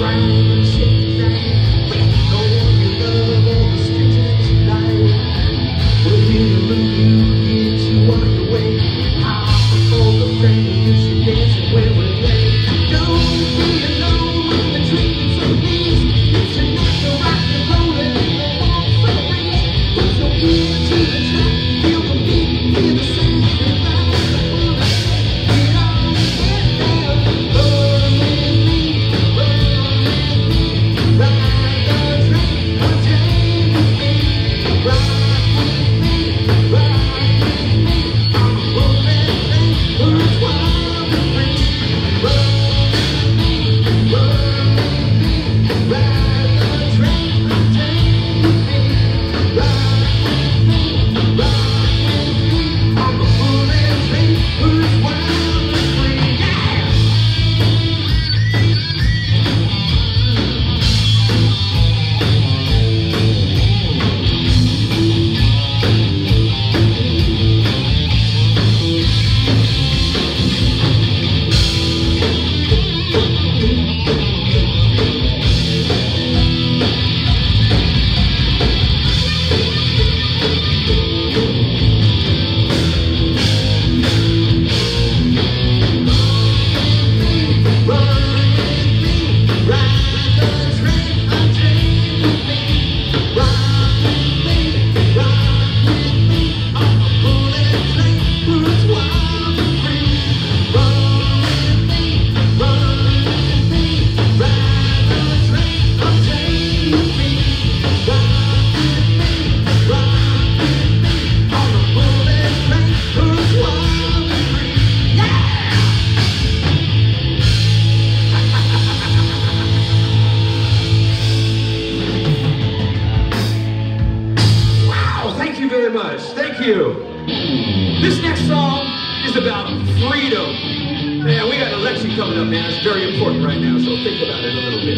This next song is about freedom. Man, we got an election coming up, man. It's very important right now, so think about it a little bit.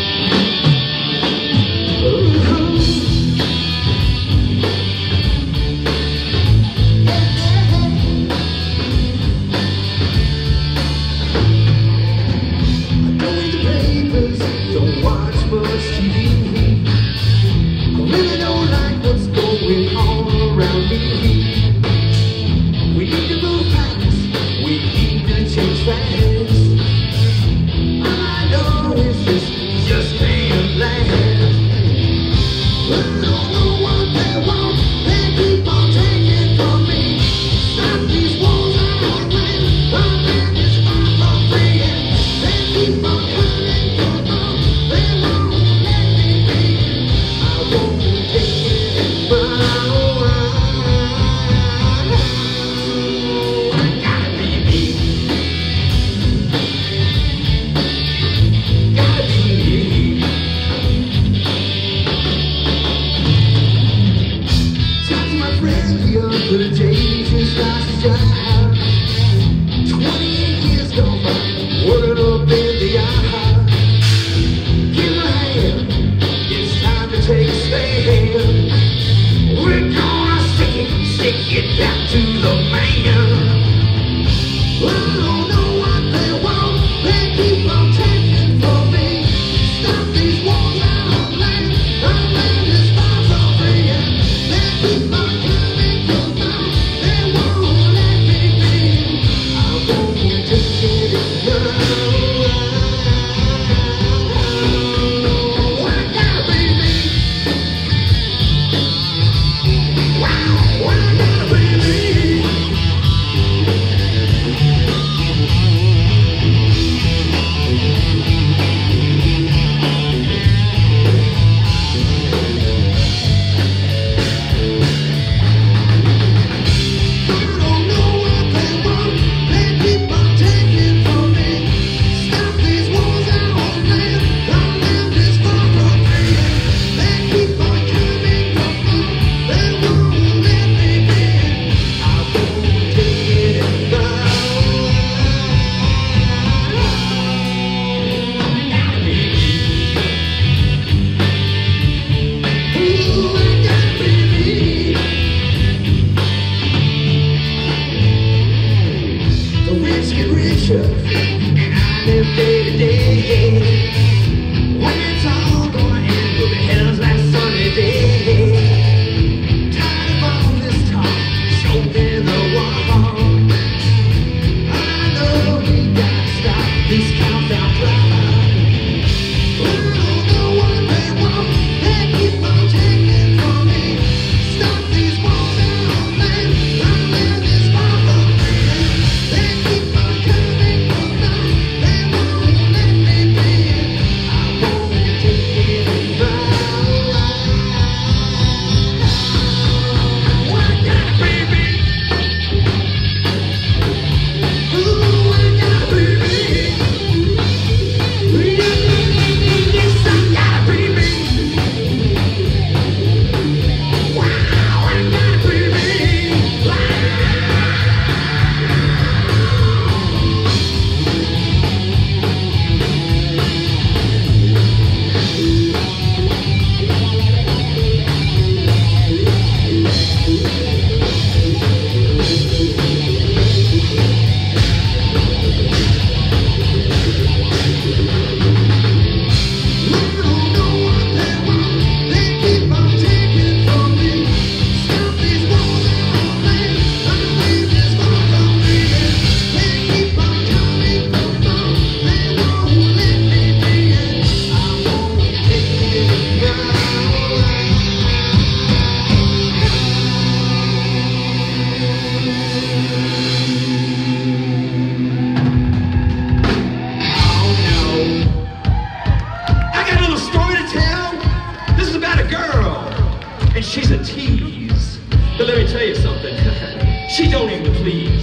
I don't read the papers, don't watch much TV. I really don't like what's going on around me. We need to move fast, we need to change fast. All I know is this just can't last. I don't know what they want, they keep on taking from me. Stop these wars I win, I'm in this fight for free. They keep on coming for more, they won't let me be. I won't take it my way. I gotta be me. Gotta be she's a tease. But let me tell you something, she don't even please.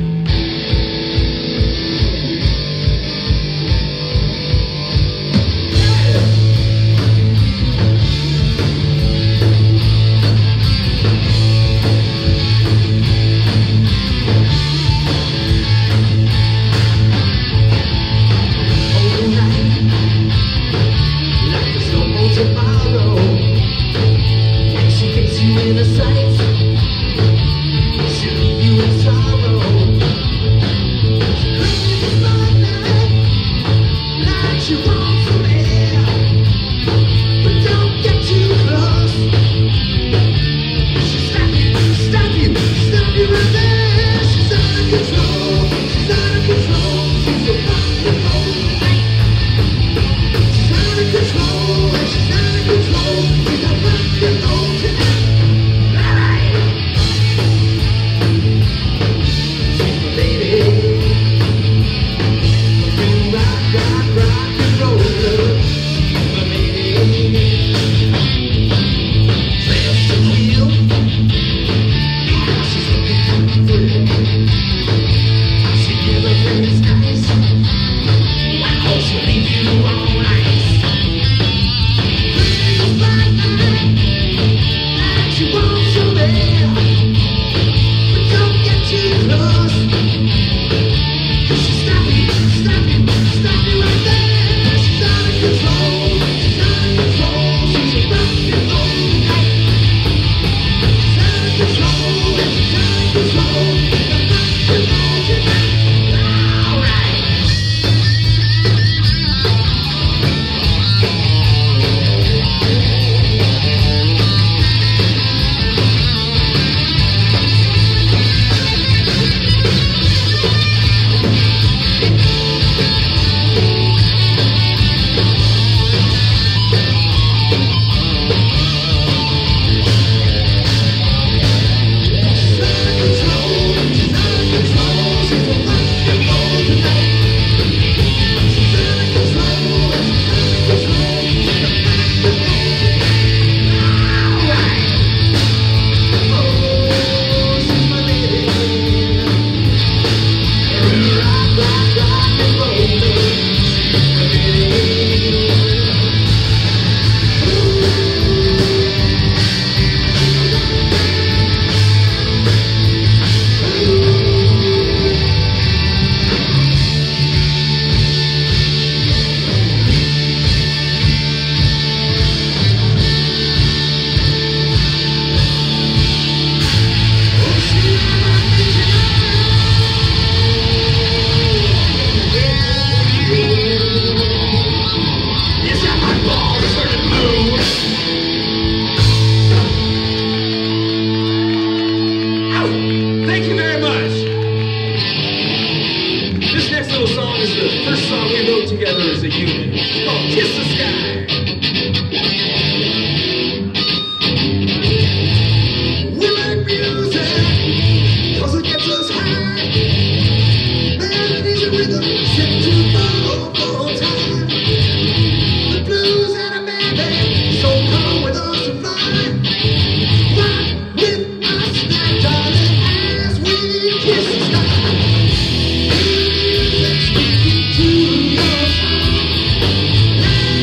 Together as a unit. It's called Kiss the Sky. We like music, cause it gets us high. Melodies and rhythm set to follow for time. The blues and a mandate, so come with us and fly. Rock with us now, darling, as we kiss the sky. Music's speaking to your soul.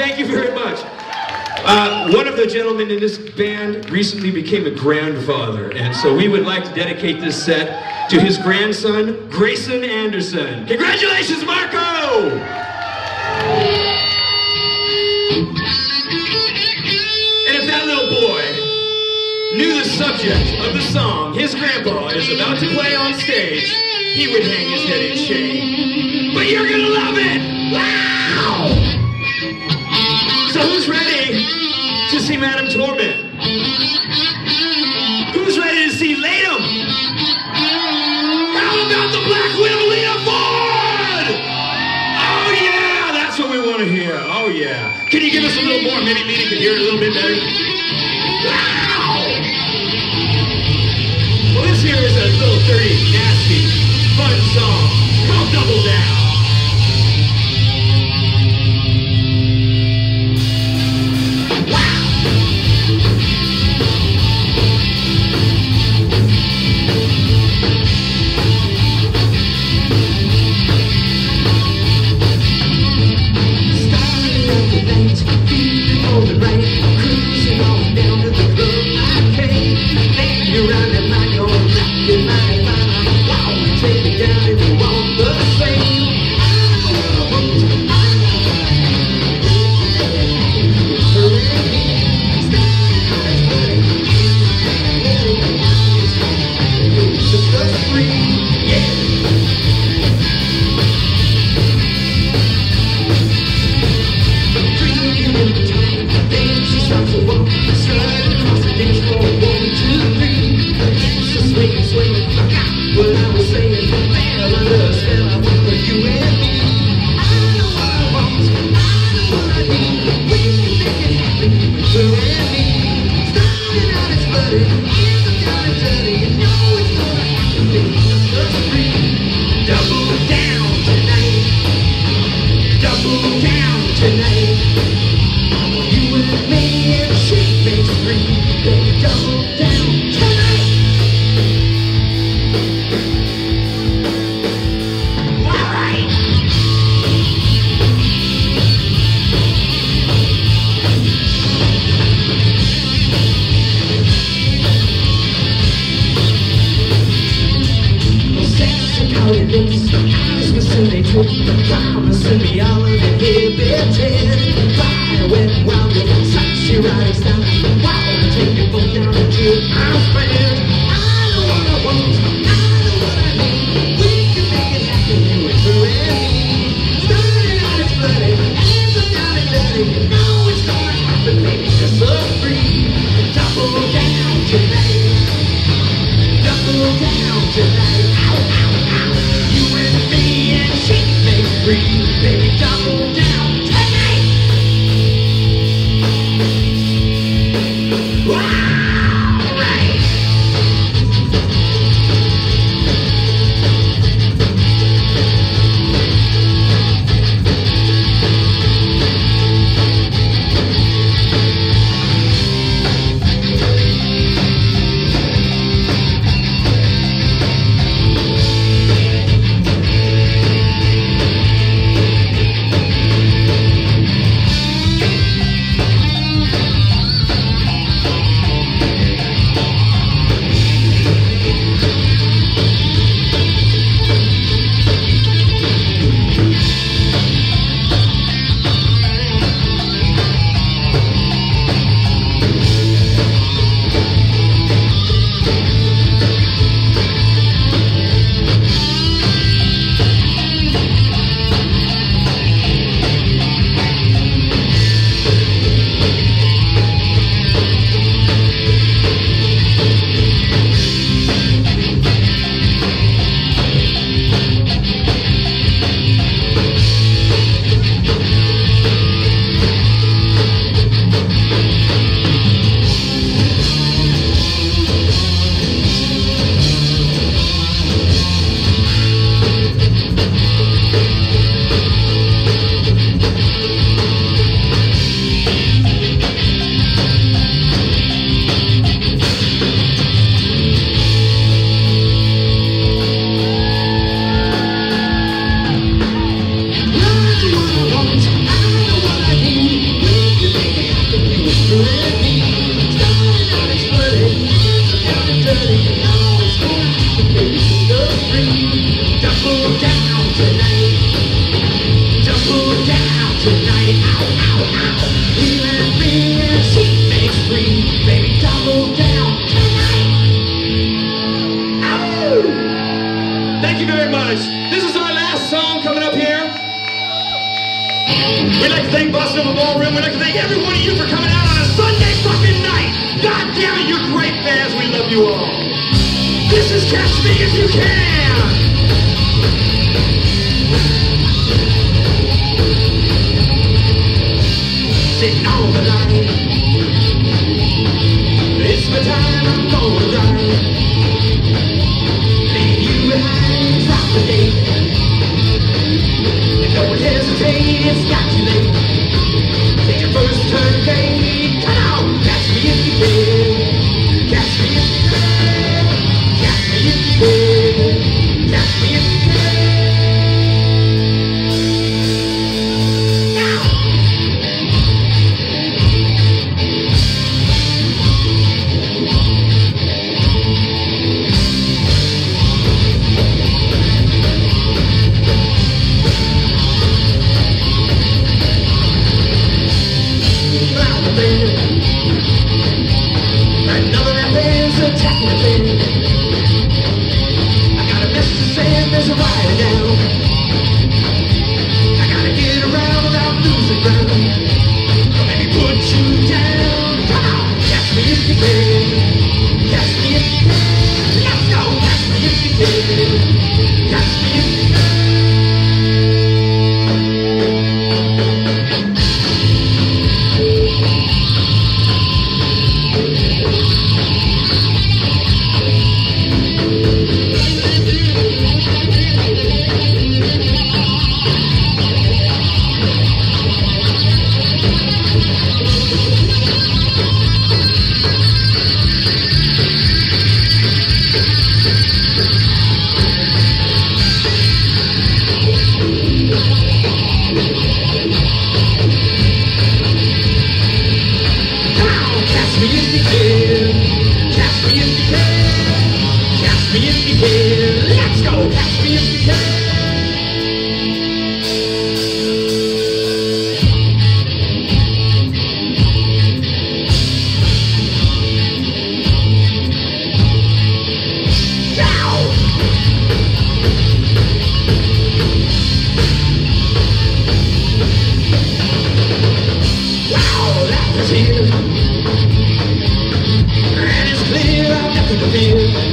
Thank you very much. One of the gentlemen in this band recently became a grandfather, and so we would like to dedicate this set to his grandson, Grayson Anderson. Congratulations, Marco! And if that little boy knew the subject of the song his grandpa is about to play on stage, he would hang his head in shame. But you're gonna love it! Wow! So who's ready to see Madame Torment? Who's ready to see Latham? How about the Black Widow, Lita Ford? Oh yeah, that's what we want to hear. Oh yeah. Can you give us a little more? Maybe Lita can hear it a little bit better. Wow! Well, this here is a little dirty, nasty, fun song called Double Down. Wheel and ring and she makes free. Baby, double down tonight. Ow! Thank you very much. This is our last song coming up here. We'd like to thank Boston Open Ballroom. We'd like to thank every one of you for coming out on a Sunday fucking night. God damn it, you're great fans. We love you all. This is Catch Me If You Can. Sitting on the line. It's my time, I'm gonna ride. Leave you behind, stop the day. And don't hesitate, it's not too late. Take your first turn, baby. Come on, catch me if you can. Catch me if you can. Catch me if you can. Catch me if you can. Now. Another man's attacking the bed. I got a message to send, there's a rider down. I gotta get around without losing ground. Or maybe put you down. Come on, catch me if you can. Catch me if you can. Let's go, catch me if you can. Catch me if you can. Let's go, catch me if you can. Wow, that was here. And it's clear I've nothing to fear.